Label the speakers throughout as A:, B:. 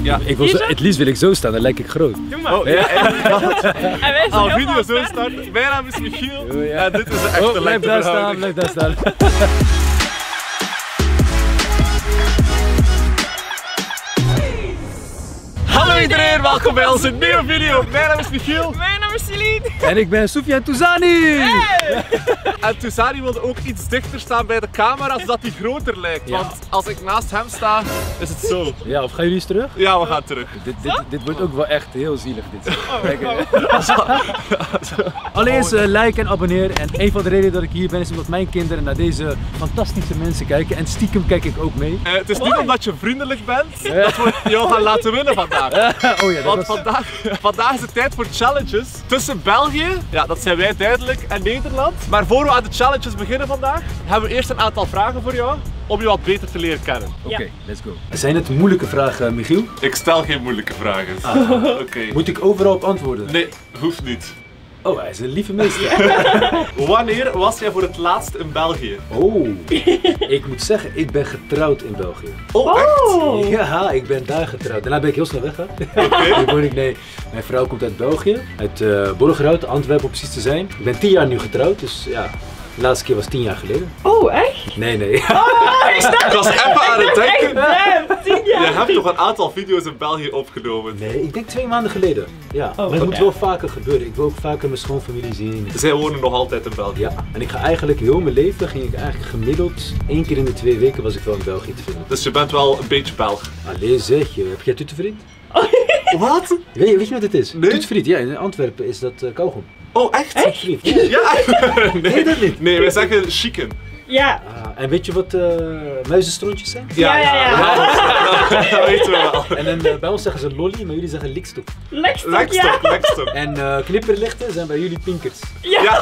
A: Ja.
B: Het liefst wil ik zo staan, dan lijk ik groot.
A: Doe maar. Oh, ja. En wij zijn video zo starten. Mijn naam is Michiel. En dit is de echte
B: blijf daar staan, blijf daar staan.
A: Hallo iedereen, welkom bij onze nieuwe video. Mijn naam is Michiel.
C: Mijn naam is Celine.
B: En ik ben Soufiane Touzani.
C: Hey.
A: En Touzani wilde ook iets dichter staan bij de camera, zodat hij groter lijkt.
B: Ja.
A: Want als ik naast hem sta, is het zo.
B: Ja, of gaan jullie eens terug?
A: Ja, we gaan terug.
B: Dit wordt ook wel echt heel zielig. Allereerst like en abonneer. En een van de redenen dat ik hier ben is omdat mijn kinderen naar deze fantastische mensen kijken. En stiekem kijk ik ook mee.
A: Het is niet omdat je vriendelijk bent dat we jou gaan laten winnen vandaag.
B: Oh ja,
A: Want vandaag is het tijd voor challenges tussen België, ja dat zijn wij duidelijk, en Nederland. Maar voor we aan de challenges beginnen vandaag, hebben we eerst een aantal vragen voor jou om je wat beter te leren kennen.
B: Oké, let's go. Zijn het moeilijke vragen, Michiel?
A: Ik stel geen moeilijke vragen. Oké.
B: Moet ik overal op antwoorden?
A: Nee, hoeft niet.
B: Oh, hij is een lieve meester.
A: Wanneer was jij voor het laatst in België?
B: Oh, ik moet zeggen, ik ben getrouwd in België.
A: Oh, echt?
B: Ja, ik ben daar getrouwd. Daarna ben ik heel snel weggegaan. Nee, mijn vrouw komt uit België, uit Borgerhout, Antwerpen om precies te zijn. Ik ben 10 jaar nu getrouwd, dus ja, de laatste keer was 10 jaar geleden.
C: Oh, echt?
B: Nee.
C: Oh,
A: Ik was even aan het denken.
C: Damn, 10 jaar.
A: Je hebt toch een aantal video's in België opgenomen?
B: Nee, ik denk 2 maanden geleden. Ja, maar het moet wel vaker gebeuren. Ik wil ook vaker mijn schoonfamilie zien.
A: Zij wonen nog altijd in België.
B: Ja, en ik ga eigenlijk heel mijn leven, ging ik eigenlijk gemiddeld 1 keer in de 2 weken was ik wel in België te vinden.
A: Dus je bent wel een beetje Belg.
B: Allee zeg je, heb jij Tuttefriet?
A: Wat?
B: Weet je wat het is?
A: Nee.
B: Tuttefriet, ja, in Antwerpen is dat kauwgom.
A: Oh, echt?
B: Tuttefriet.
A: Ja?
B: Nee, dat niet.
A: Nee, wij zeggen chicken.
C: Ja.
B: En weet je wat muizenstrontjes zijn?
C: Ja.
A: Dat weten we wel.
B: En bij ons zeggen ze lolly, maar jullie zeggen likstok.
C: Lekstok,
A: Lekstok.
B: En knipperlichten zijn bij jullie pinkers.
A: Ja.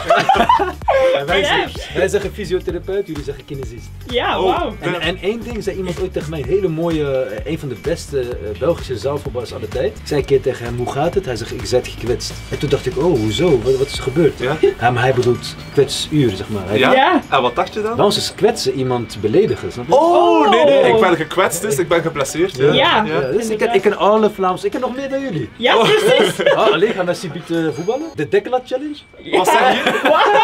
B: En wij zeggen fysiotherapeut, jullie zeggen kinesist.
C: Ja,
A: Oh.
C: wauw.
B: En één ding zei iemand ooit tegen mij, een hele mooie, een van de beste Belgische zaalvoetballers aller tijd. Ik zei een keer tegen hem, hoe gaat het? Hij zegt, ik zet gekwetst. En toen dacht ik, oh, hoezo? Wat is er gebeurd?
A: Ja?
B: Ja, maar hij bedoelt kwetsuur, zeg maar.
A: Ja? En wat dacht je dan?
B: Bij ons is kwetsen iemand beledigen, snap je?
A: Oh, nee, ik ben gekwetst, dus ik ben geblesseerd.
C: Ja.
B: Dus ik ken alle Vlaams, ik ken nog meer dan jullie.
C: Ja, precies.
B: Alleen gaan wij Sibiet voetballen? De Dekkelat Challenge?
A: Wat zeggen jullie?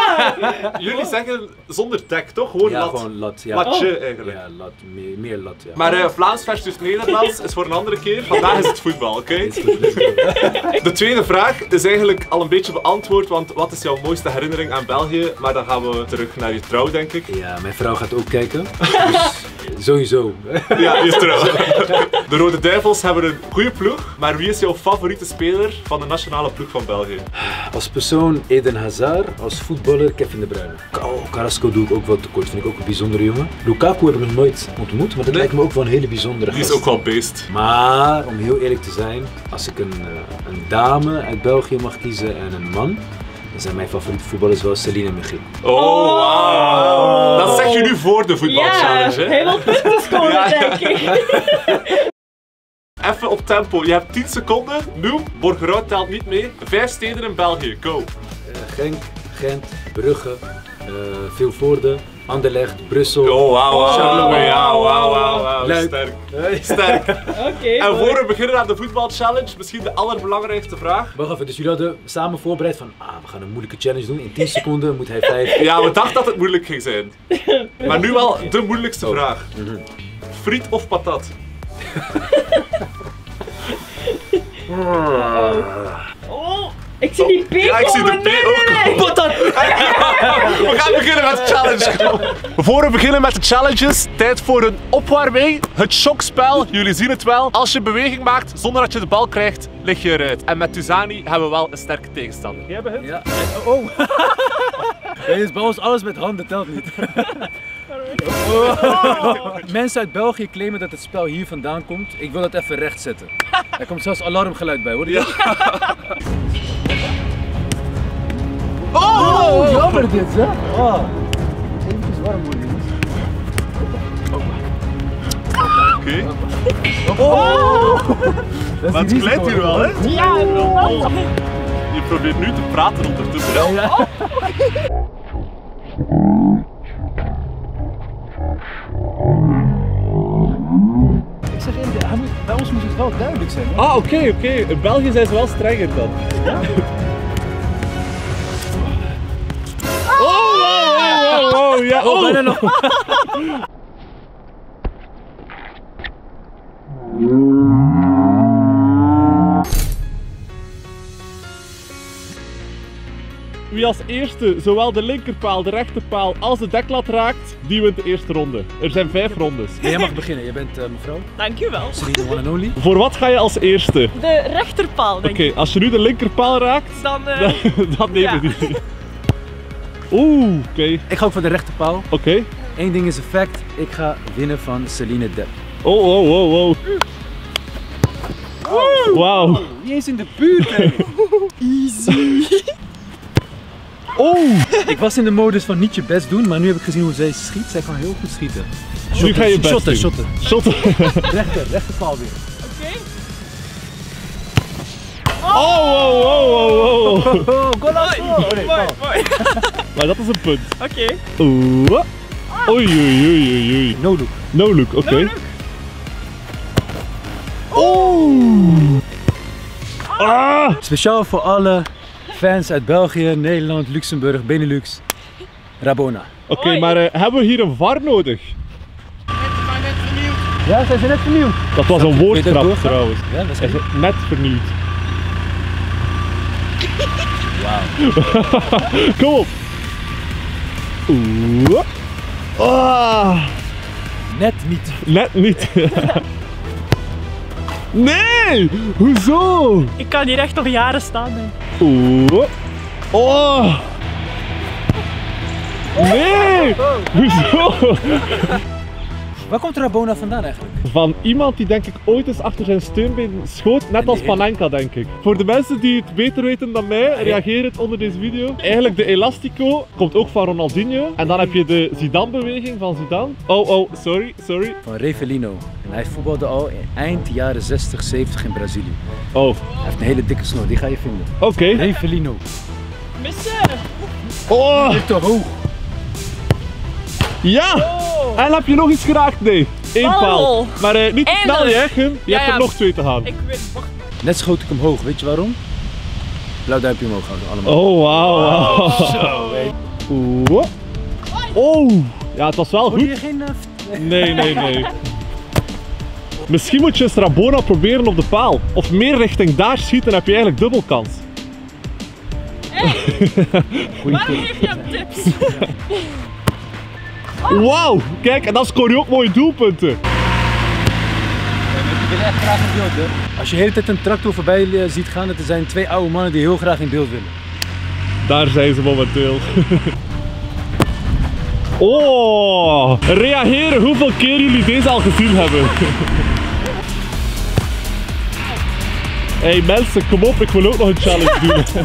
A: Jullie zeggen zonder dek, toch? Gewoon
B: Ja,
A: lat.
B: gewoon lat. Ja.
A: Latje eigenlijk.
B: Ja, lat, meer lat, ja.
A: Maar Vlaams versus Nederlands is voor een andere keer. Vandaag is het voetbal, oké?
B: Is goed, let's go.
A: De tweede vraag is eigenlijk al een beetje beantwoord, want wat is jouw mooiste herinnering aan België? Maar dan gaan we terug naar je trouw, denk ik.
B: Ja, mijn vrouw gaat ook kijken. Dus sowieso.
A: Ja, je trouw. De Rode Duivels hebben een goede ploeg, maar wie is jouw favoriete speler van de nationale ploeg van België?
B: Als persoon Eden Hazard, als voetballer Kevin De Bruyne. Carrasco doe ik ook wel tekort, vind ik ook een bijzondere jongen. Lukaku heb ik nog nooit ontmoet, maar dat lijkt me ook wel een hele bijzondere
A: Die is
B: gast.
A: ook wel beest.
B: Maar, om heel eerlijk te zijn, als ik een dame uit België mag kiezen en een man, dan zijn mijn favoriete voetballers wel Celine en Michiel.
A: Oh, wauw. Dat zeg je nu voor de
C: Ja,
A: voetbalchallenge, hè?
C: hij wil punten scoren,
A: Ja.
C: denk ik.
A: Even op tempo, je hebt 10 seconden. Nu, Borgerhout telt niet mee. 5 steden in België, go.
B: Genk, Gent, Brugge, Vilvoorde, Anderlecht, Brussel.
A: Oh, wauw,
B: Charleroi.
A: ja, wauw.
B: Luik.
A: Sterk.
B: Hey.
A: Sterk.
C: Oké.
A: En voor we beginnen aan de voetbalchallenge, misschien de allerbelangrijkste vraag.
B: Wacht even, dus jullie hadden samen voorbereid van, we gaan een moeilijke challenge doen. In 10 seconden moet hij 5.
A: Ja, we dachten dat het moeilijk ging zijn. Maar nu wel de moeilijkste vraag. Friet of patat?
C: Oh, ik zie die P
A: Ja, ik zie de P ook.
B: Patat!
A: We gaan beginnen met de challenge. Voor we beginnen met de challenges, tijd voor een opwarming. Het shockspel, jullie zien het wel. Als je beweging maakt zonder dat je de bal krijgt, lig je eruit. En met Touzani hebben we wel een sterke tegenstander. Jij begint?
B: Ja. Oh! Bij ons alles met handen telt niet. Mensen uit België claimen dat het spel hier vandaan komt. Ik wil dat even recht zetten. Er komt zelfs alarmgeluid bij, hoor je? Ja. Oh, jammer dit, hè? Oh. Even warm worden.
A: Oké.
B: Oh!
A: Maar het klijnt hier wel, hè?
C: Ja, inderdaad.
A: Je probeert nu te praten ondertussen. Hè?
B: Ja. Ik zeg eerlijk, bij ons moest het wel duidelijk zijn. Hè?
A: Ah, oké. In België zijn ze wel strenger dan. Ja? Oh, ja.
B: Oh, bijna nog.
A: Wie als eerste zowel de linkerpaal, de rechterpaal als de deklat raakt, die wint de eerste ronde. Er zijn 5 rondes.
B: Nee, jij mag beginnen. Jij bent mevrouw.
C: Dankjewel.
B: Celine one and only.
A: Voor wat ga je als eerste?
C: De rechterpaal, denk
A: Oké,
C: ik.
A: als je nu de linkerpaal raakt,
C: Dan,
A: dan neem
C: ja.
A: je die. Oeh, oké.
B: Ik ga ook voor de rechterpaal.
A: Oké.
B: Eén ding is een fact. Ik ga winnen van Celine Depp.
A: Oh. Wauw.
B: Niet eens in de buurt, hè.
C: Easy.
A: Oh.
B: Ik was in de modus van niet je best doen, maar nu heb ik gezien hoe zij schiet. Zij kan heel goed schieten.
A: Nu ga je best
B: shotten,
A: doen.
B: shotten.
A: Shotten.
B: Rechterpaal weer.
C: Oké.
A: Oh.
B: Oh, golazo!
C: Mooi.
A: Maar dat is een punt.
C: Oké.
A: Oeh. Oei.
B: No look.
A: No look, oké.
C: No look.
A: Oh. Ah.
B: Speciaal voor alle fans uit België, Nederland, Luxemburg, Benelux. Rabona.
A: Oké,
C: Oei.
A: maar hebben we hier een VAR nodig?
B: Ja, zij zijn net vernieuwd.
A: Dat was een
B: Kun je dat
A: woordgrap
B: doorgaan?
A: trouwens.
B: Ja, dat is
A: Hij is
B: echt.
A: net vernieuwd.
B: Wauw.
A: Kom op. Oeh. Ah.
B: Net niet.
A: Net niet. Nee! Hoezo?
C: Ik kan hier echt nog jaren staan, denk ik.
A: Oeh. Oh. Nee! Hoezo?
B: Waar komt Rabona vandaan eigenlijk?
A: Van iemand die denk ik ooit eens achter zijn steunbeen schoot, net als Panenka denk ik. Voor de mensen die het beter weten dan mij, reageer het onder deze video. Eigenlijk de Elastico komt ook van Ronaldinho. En dan heb je de Zidane-beweging van Zidane. Oh, sorry.
B: Van Revelino. En hij voetbalde al in eind jaren 60, 70 in Brazilië.
A: Oh,
B: Hij heeft een hele dikke snor, die ga je vinden.
A: oké.
B: Revelino.
C: Missen.
A: Oh,
B: Te hoog.
A: ja! En heb je nog iets geraakt? Nee. 1 paal.
C: Paal.
A: Maar niet te snel,
C: Eindelijk.
A: hè, Gum. Je
C: Ja,
A: hebt er
C: ja.
A: nog 2 te gaan.
C: Ik weet, wacht.
B: Net schoot ik hem hoog, weet je waarom? Blauw duimpje omhoog houden, allemaal.
A: Oh, wauw.
B: Zo, hé.
A: Oeh. Oh, ja, het was wel
B: Hoorde
A: goed.
B: je geen...
A: Nee. Misschien moet je eens Rabona proberen op de paal. Of meer richting daar schieten, heb je eigenlijk dubbel kans.
C: Waarom geef je hem tips?
A: Wauw, kijk, en dan scoor je ook mooie doelpunten.
B: Ik wil echt graag in beeld, hè. Als je de hele tijd een tractor voorbij ziet gaan, dat er zijn 2 oude mannen die heel graag in beeld willen.
A: Daar zijn ze momenteel. Oh, reageren hoeveel keer jullie deze al gezien hebben. Hey mensen, kom op, ik wil ook nog een challenge doen.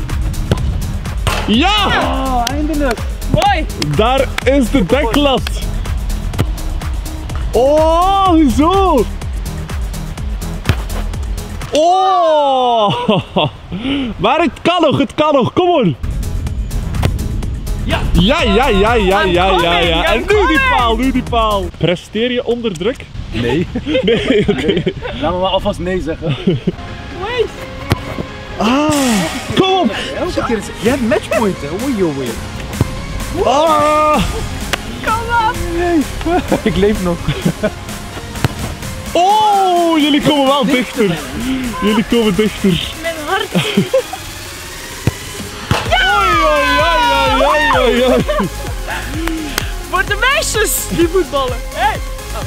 A: Ja!
B: Oh, eindelijk!
C: Mooi.
A: Daar is de deklat. Oh, zo. Oh. Maar het kan nog, kom op.
C: Ja.
A: Ja. En nu die paal. Presteer je onder druk?
B: Nee.
A: Nee, oké.
B: Laat me maar alvast nee zeggen.
C: Mooi.
A: Kom op.
B: Elke keer is... Je hebt matchpoint, hè? Oei.
A: Ah.
C: Kom op.
B: Ik leef nog.
A: Oh, jullie komen wel dichter. Jullie komen dichter.
C: Mijn hart.
A: Oei.
C: Voor de meisjes die voetballen. Hey.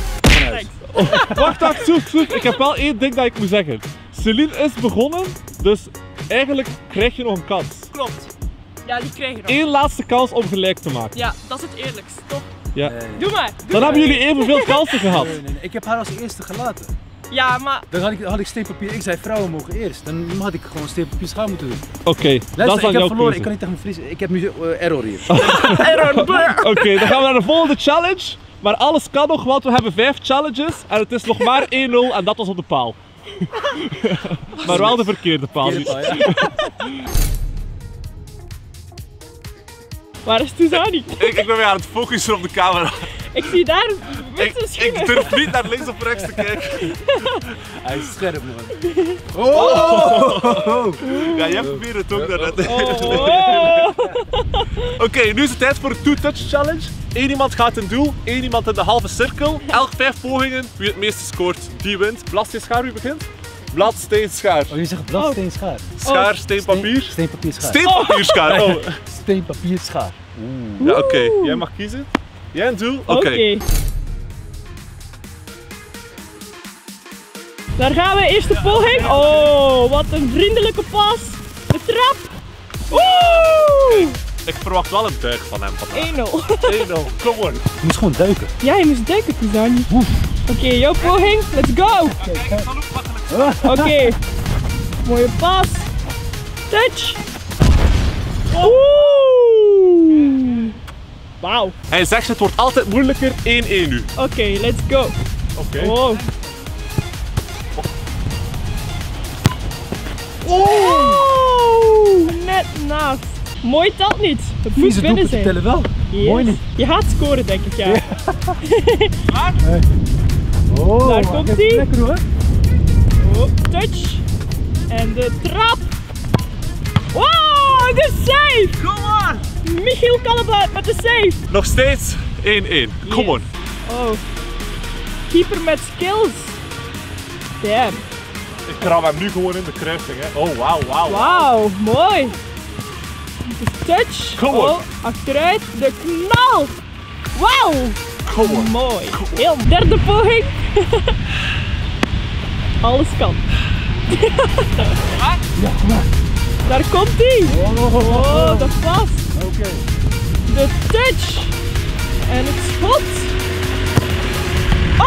A: Wacht, zoek. Ik heb wel één ding dat ik moet zeggen. Celine is begonnen, dus eigenlijk krijg je nog een kans.
C: Klopt. Ja, die krijg je nog.
A: Eén laatste kans om gelijk te maken.
C: Ja, dat is het eerlijkst, toch?
A: Ja.
C: Doe maar.
A: Dan hebben jullie evenveel kansen gehad.
B: Nee. Ik heb haar als eerste gelaten.
C: Ja, maar
B: Dan had ik steenpapier. Ik zei vrouwen mogen eerst. Dan had ik gewoon steenpapier schaal moeten doen.
A: Oké, dat is
B: Luister,
A: dan
B: ik heb
A: jouw
B: verloren.
A: keuze.
B: Ik kan niet tegen me verliezen. Ik heb nu error hier.
A: Oké, dan gaan we naar de volgende challenge. Maar alles kan nog, want we hebben 5 challenges. En het is nog maar 1-0 en dat was op de paal. Maar wel de verkeerde paal.
C: waar is Tuzani?
A: Ik ben weer aan het focussen op de camera.
C: Ik zie daar
A: Ik durf niet naar links of rechts te kijken.
B: Hij is scherp, man.
A: Ja, jij probeert het ook daarnet.
C: Oh.
A: Oké, nu is het tijd voor de two-touch challenge. Eén iemand gaat in doel, één iemand in de halve cirkel. Elk 5 pogingen. Wie het meeste scoort, die wint. Blad, steen, schaar, wie begint? Blad, steen, schaar.
B: Oh, je zegt blad, steen, schaar.
A: Schaar, steen, papier.
B: Steen, papier, schaar.
A: Steen, papier, schaar. Oh.
B: Steen, papier, schaar.
A: Ja, oké. Jij mag kiezen. Jij in doel? Oké.
C: Daar gaan we, eerste poging. Oh, wat een vriendelijke pas. De trap. Oeh!
A: Ik verwacht wel een duik van hem vandaag.
C: 1-0.
A: 1-0, kom on.
B: Je moest gewoon duiken.
C: Ja, je moest duiken, Tizani. Oké, jouw poging. Let's go.
A: Kijk, het zal ook makkelijk.
C: Oké. Mooie pas. Touch. Oeh. Wauw.
A: Hij zegt het wordt altijd moeilijker. 1-1 nu.
C: Oké, let's go.
A: Oké.
C: Oh. Oh, net naast. Mooi telt niet. Het moet
B: Vieze
C: binnen
B: doelpunten
C: zijn.
B: tellen wel.
C: Yes.
B: Mooi niet.
C: Je gaat scoren, denk ik, ja.
B: Oh,
C: Daar komt
B: kijk,
C: hij.
B: lekker hoor.
C: Oh, touch. En de trap. Wow, de save!
A: Kom on.
C: Michiel Kallebuit met de save.
A: Nog steeds 1-1. Kom on.
C: Oh. Keeper met skills. Damn.
A: Ik krab hem nu gewoon in de kruising. Hè. Oh, wauw, wauw.
C: Wauw, mooi. De touch.
A: Come on.
C: Oh, achteruit. De knal. Wauw.
A: Kom on.
C: Mooi. Heel derde poging. Alles kan. Daar komt hij. Oh, de pas.
B: Oké.
C: De touch. En het schot. Oh!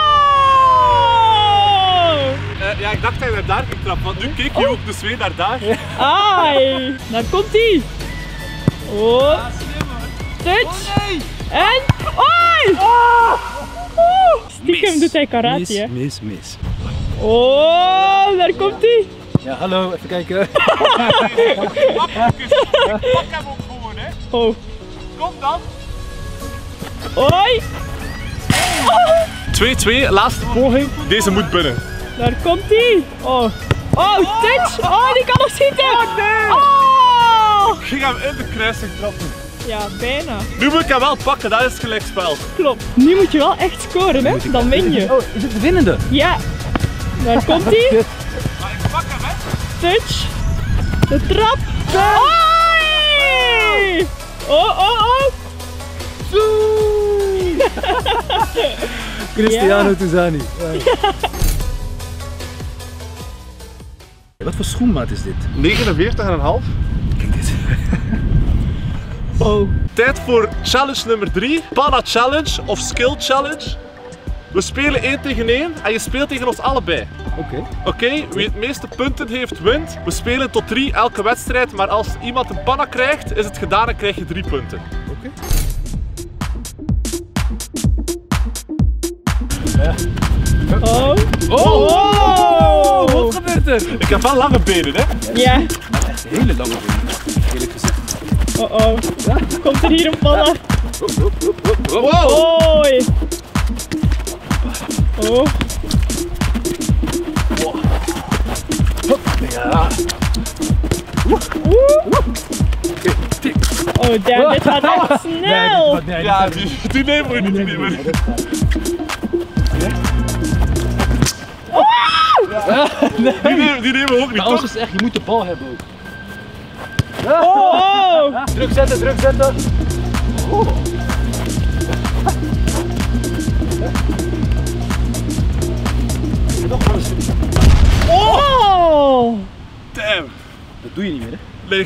A: Ja, ik dacht dat hij naar daar ging trappen, want nu keek je ook dus weer naar daar.
C: Ai. Daar komt hij. Oh. Touch. En. Oi! Stiekem doet hij karate, hè?
B: Mis.
C: Oh, daar komt hij.
B: Ja, hallo, even kijken.
A: Pak hem ook gewoon, hè.
C: Oh.
A: Kom dan.
C: Oi.
A: 2-2, laatste poging. Deze moet binnen.
C: Daar komt hij. Oh. Oh, touch. Oh, die kan nog schieten. Oh.
A: Ik ging hem in de kruising trappen.
C: Ja, bijna.
A: Nu moet ik hem wel pakken, dat is gelijkspel.
C: Klopt. Nu moet je wel echt scoren, hè? Dan win je.
B: Oh, is het de winnende?
C: Ja. Daar komt hij.
A: Maar ik pak hem, hè.
C: Touch. De trap. Hoi! Oh.
B: Cristiano Tizani. Wat voor schoenmaat is dit?
A: 49,5.
B: Kijk dit.
C: Oh.
A: Tijd voor challenge nummer 3. Panna challenge of skill challenge. We spelen 1 tegen 1 en je speelt tegen ons allebei. Oké, wie het meeste punten heeft, wint. We spelen tot 3 elke wedstrijd, maar als iemand een panna krijgt, is het gedaan en krijg je 3 punten.
B: Oké.
C: Oh.
B: Oh! Wat gebeurt er?
A: Ik heb wel lange benen, hè?
C: Ja.
B: Echt een hele lange benen, eerlijk gezegd.
C: Oh. Komt er hier een panna?
A: Wow!
C: Hoi. Oh.
B: Ja.
C: Oh, damn, dit gaat echt snel.
A: Ja, die nemen we niet, die nemen we niet. Die nemen we ook niet,
B: Alles
A: toch?
B: is echt, je moet de bal hebben ook.
C: Oh.
B: Druk zetten. Nog alles.
C: Oh.
A: Damn.
B: Dat doe je niet meer, hè?
A: Nee.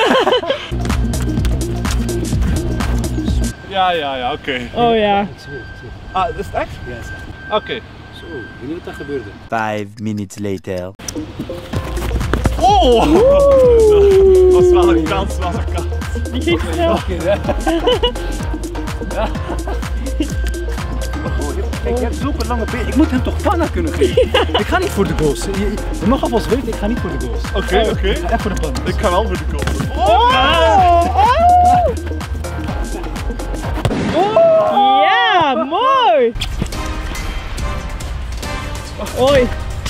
A: Ja, oké.
C: Oh ja.
A: Ah, is het echt?
B: Ja, is echt.
A: Oké.
B: Zo, ik weet niet wat daar gebeurde.
D: 5 minutes later.
A: Oh! Dat was wel een kans,
C: Die ging snel.
B: Kijk, je hebt zulke lange benen. Ik moet hem toch panna kunnen geven? Ik ga niet voor de goals. Je mag alvast weten, ik ga niet voor de goals.
A: Oké.
B: Ik ga echt voor de panna.
A: Ik ga wel voor de goal.
C: Oh. Ja, Oei. Oei.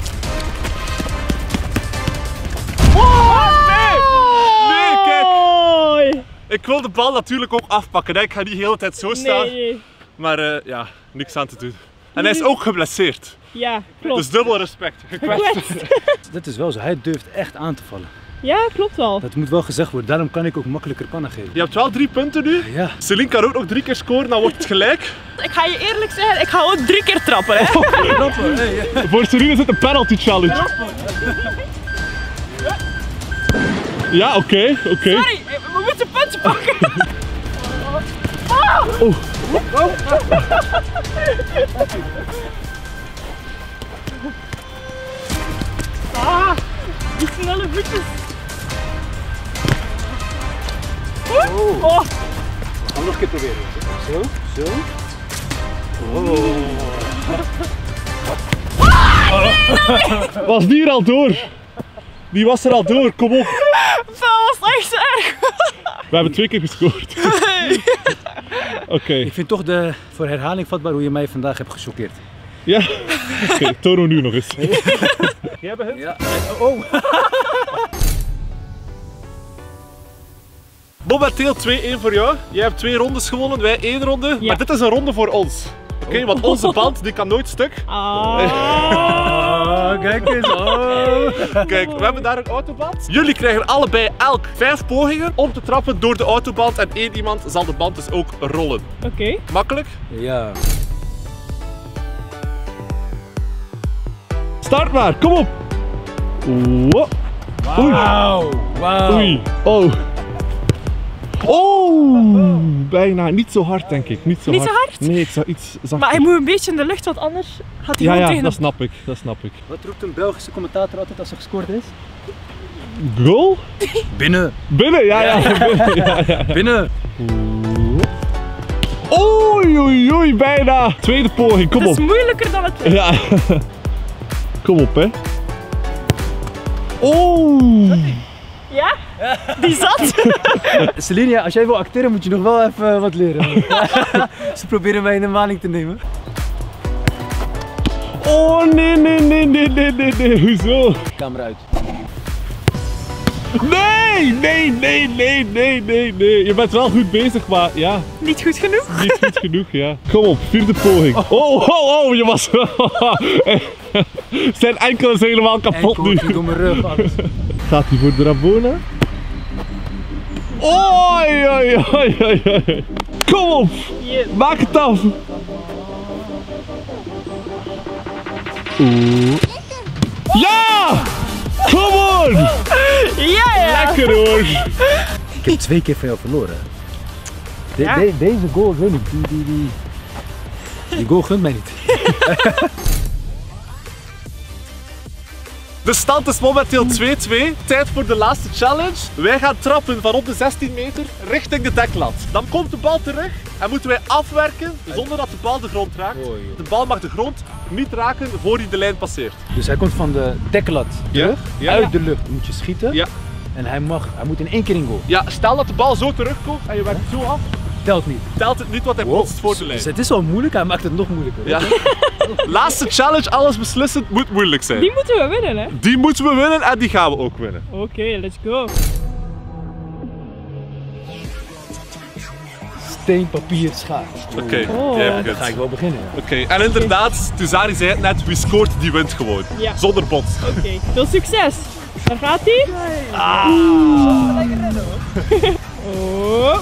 A: Nee, kijk.
C: Oei.
A: Ik wil de bal natuurlijk ook afpakken. Hè. Ik ga niet de hele tijd zo staan.
C: Nee.
A: Maar ja, niks aan te doen. En hij is ook geblesseerd.
C: Ja, klopt.
A: Dus dubbel respect. Gekwetst.
B: Dat is wel zo, hij durft echt aan te vallen.
C: Ja, klopt wel.
B: Dat moet wel gezegd worden, daarom kan ik ook makkelijker pannen geven.
A: Je hebt wel 3 punten nu.
B: Ja.
A: Celine kan ook nog 3 keer scoren, dan wordt het gelijk.
C: Ik ga je eerlijk zeggen, ik ga ook 3 keer trappen, hè.
A: Voor Celine is het een penalty challenge. Ja, oké.
C: Sorry, we moeten punten pakken. Die snelle voetjes. Oh.
B: Gaan we nog een keer proberen. Zo.
A: Was die er al door? Die was er al door, kom op.
C: Dat was echt erg.
A: We hebben 2 keer gescoord. Oké.
B: Ik vind toch voor herhaling vatbaar hoe je mij vandaag hebt gechoqueerd.
A: Ja? Oké, toon nu nog eens. Jij begint?
B: Ja. Oh.
A: Momenteel 2-1 voor jou. Jij hebt 2 rondes gewonnen, wij 1 ronde.
C: Ja.
A: Maar dit is een ronde voor ons. Oké, want onze band die kan nooit stuk.
B: Oh, kijk eens. Oh.
A: Kijk, we hebben daar een autoband. Jullie krijgen allebei elk 5 pogingen om te trappen door de autoband. En 1 iemand zal de band dus ook rollen.
C: Oké.
A: Makkelijk?
B: Ja.
A: Start maar, kom op! Wow.
B: Wauw.
A: Oei. Oh. Oh, bijna. Niet zo hard, denk ik. Niet zo hard? Nee, ik zou iets zachter.
C: Maar hij moet een beetje in de lucht, want anders gaat hij
A: Ja,
C: gewoon
A: ja,
C: tegen
A: dat
C: de...
A: snap ik.
B: Wat roept een Belgische commentator altijd als er gescoord is?
A: Goal?
B: Binnen.
A: Binnen, ja. Binnen, ja.
B: Binnen.
A: Oei, bijna. Tweede poging, kom
C: Het
A: op.
C: is moeilijker dan het lijkt.
A: Ja. Kom op, hè. Oh.
C: Ja? Die zat.
B: Celine, als jij wil acteren moet je nog wel even wat leren. Ze proberen mij in de maling te nemen.
A: Oh, nee. Hoezo?
B: Camera uit.
A: Nee. Je bent wel goed bezig, maar ja.
C: Niet goed genoeg.
A: Niet goed genoeg, ja. Kom op, 4e poging. Oh, je was... Zijn enkelen zijn helemaal kapot nu.
B: Door mijn rug, alles.
A: Gaat hij voor de Rabona? Oei. Kom op,
C: Yes.
A: maak het af. Oeh. Ja! Come on!
C: Ja.
A: Lekker hoor.
B: Ik heb 2 keer van jou verloren.
C: Ja.
B: Deze goal, ik weet niet. Die goal gunt mij niet.
A: De stand is momenteel 2-2. Tijd voor de laatste challenge. Wij gaan trappen van op de 16 meter richting de deklat. Dan komt de bal terug en moeten wij afwerken zonder dat de bal de grond raakt. De bal mag de grond niet raken voor hij de lijn passeert.
B: Dus hij komt van de deklat terug,
A: Ja.
B: uit de lucht moet je schieten.
A: Ja.
B: En hij moet in 1 keer in goal.
A: Ja, stel dat de bal zo terugkomt en je werkt zo af,
B: Telt niet.
A: telt het niet wat hij botst voor de lijn.
B: Dus het is al moeilijk, hij maakt het nog moeilijker.
A: Ja. Laatste challenge, alles beslissend, moet moeilijk zijn.
C: Die moeten we winnen, hè.
A: Die moeten we winnen en die gaan we ook winnen.
C: Oké, let's go.
B: Steen, papier, schaar.
A: Oké,
C: Oh.
A: jij
B: Dan
A: begint.
B: ga ik wel beginnen. Ja.
A: Oké, en inderdaad, Tuzari zei het net, wie scoort die wint gewoon.
C: Ja.
A: Zonder bots.
C: Oké, veel succes. Daar gaat hij. Oh.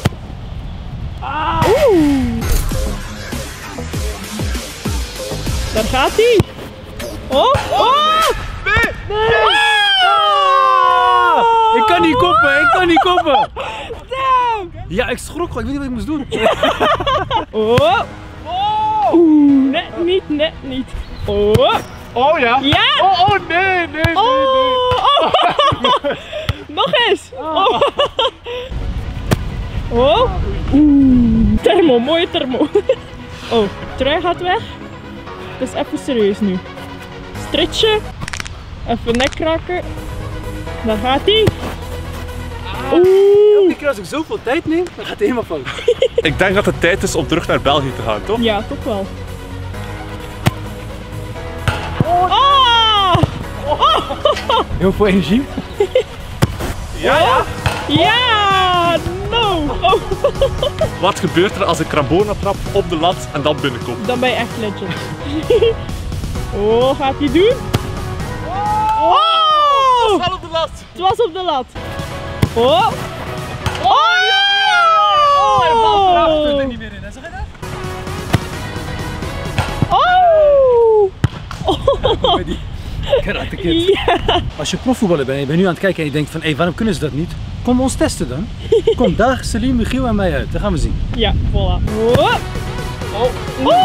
C: Daar gaat hij. Oh.
A: Nee!
B: Ik kan niet koppen,
C: Damn.
B: Ja, ik schrok gewoon, ik weet niet wat ik moest doen.
C: Oh. Oeh, net niet. Oh.
A: Oh ja?
C: Ja.
A: Oh nee.
C: Oh. Nog eens. Oh. Oh. Oeh. Thermo, mooie thermo. Oh, trui gaat weg. Het is even serieus nu. Stretchen. Even nek kraken. Daar gaat hij. Oeh.
B: Als ik zoveel tijd neem, dan gaat het helemaal fout.
A: Ik denk dat het tijd is om terug naar België te gaan, toch?
C: Ja, toch wel.
B: Heel veel energie.
A: Ja!
C: Ja! No! Oh.
A: Wat gebeurt er als ik Crambona trap op de lat en dan binnenkom?
C: Dan ben je echt legend. Oh, gaat hij doen? Oh!
A: Wel op de lat!
C: Het was op de lat. Oh! Oh ja!
B: Oh, hij valt erachter er niet meer in. Zag je dat?
C: Oh!
B: Met die karate kid.
C: Ja!
B: Als je profvoetballer bent en je bent nu aan het kijken en je denkt van hé, waarom kunnen ze dat niet? Kom ons testen dan. Kom, daag Salim, Michiel en mij uit. Dan gaan we zien.
C: Ja, voilà. Oh! Oh!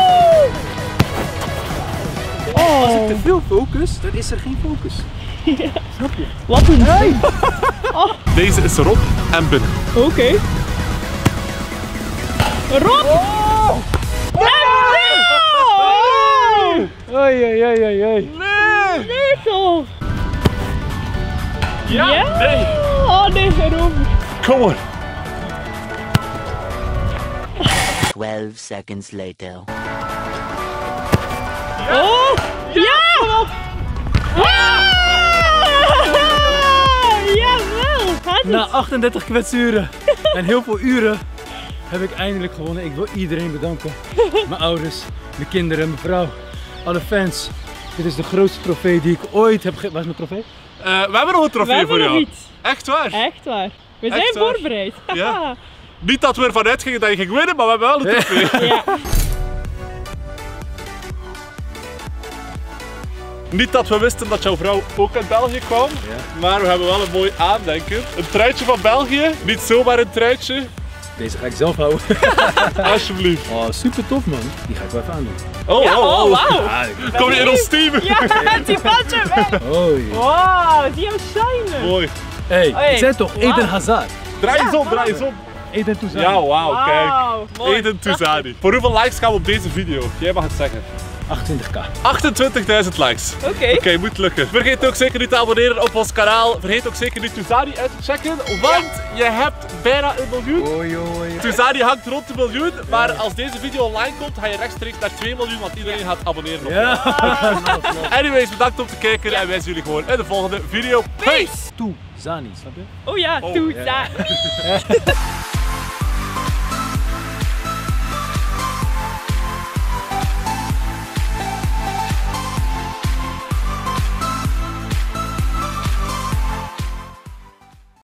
B: Als ik te veel focus, dan is er geen focus. Snap je?
C: Wat een
B: Hey!
A: Deze is erop en binnen.
C: Oké. Rob!
B: Oh!
C: Nee!
B: Oei, oei, oei, oei, oei.
C: Nee toch!
A: Ja! Nee!
C: Oh nee, erover.
A: Kom maar!
D: 12 seconds later.
C: Oh! Ja! Jawel! Gaat het?
B: Na 38 kwetsuren en heel veel uren heb ik eindelijk gewonnen. Ik wil iedereen bedanken. Mijn ouders, mijn kinderen, mijn vrouw, alle fans. Dit is de grootste trofee die ik ooit heb gegeven. Waar is mijn trofee?
A: We hebben nog een
C: We
A: trofee
C: hebben
A: voor
C: nog
A: jou.
C: iets.
A: Echt waar?
C: Echt waar. We zijn
A: Echt waar?
C: voorbereid.
A: Ja. Niet dat we ervan uitgingen dat je ging winnen, maar we hebben wel een trofee.
C: Ja.
A: Niet dat we wisten dat jouw vrouw ook uit België kwam, maar we hebben wel een mooi aandenken. Een truitje van België, niet zomaar een truitje.
B: Deze ga ik zelf houden.
A: Alsjeblieft.
B: Oh, super tof man. Die ga ik wel even aandoen.
A: Oh,
C: Ja, oh, wauw.
A: Kom je in ons team?
C: Ja, die past je weg.
B: Hoi.
C: Wow, zie hem shinen.
A: Mooi.
B: Hey,
C: Hey.
B: ik zei toch,
C: Wow.
B: Eden Hazard.
A: Draai eens om, draai eens om.
B: Eden Touzani.
A: Ja, wauw, kijk.
C: Wauw, mooi.
A: Eden Touzani. Voor hoeveel likes gaan we op deze video? Jij mag het zeggen.
B: 28k.
A: 28.000 likes.
C: Oké.
A: Oké, moet lukken. Vergeet ook zeker niet te abonneren op ons kanaal. Vergeet ook zeker niet Touzani uit te checken, want je hebt bijna 1 miljoen.
B: Oei, oei.
A: Touzani hangt rond de miljoen, maar als deze video online komt, ga je rechtstreeks naar 2 miljoen, want iedereen gaat abonneren op
B: Ja.
A: Anyways, bedankt om te kijken en wij zien jullie gewoon in de volgende video. Peace!
B: Touzani, snap je?
C: Oh ja,
A: Oh,
C: doe
A: ja.
C: dat.